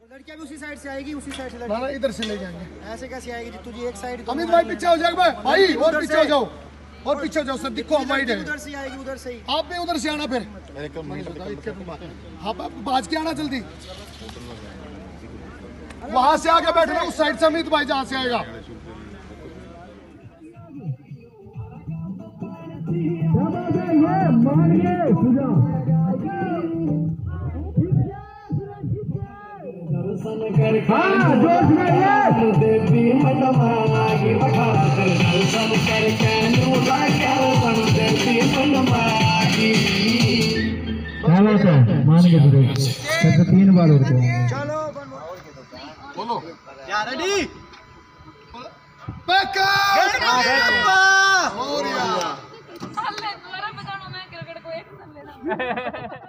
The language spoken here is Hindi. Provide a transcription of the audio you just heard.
लड़कियां भी उसी साइड से आएगी, उसी साइड से ना ना इधर से ले जाएंगे। ऐसे कैसे आएगी जितू जी? एक साइड अमित भाई पीछे हो जाएगा भाई, और पीछे हो जाओ, और पीछे हो जाओ सर, दिखो हम वाइड है। उधर से आएगी, उधर से ही। आप भी उधर से आना फिर, आप बाज के आना जल्दी। वहां से आगे बैठना उस साइड से अमित भाई जहां से आएगा। मान के 3 बार हो गए। चलो बोलो यार, रेडी और यार मैं क्रिकेट को एक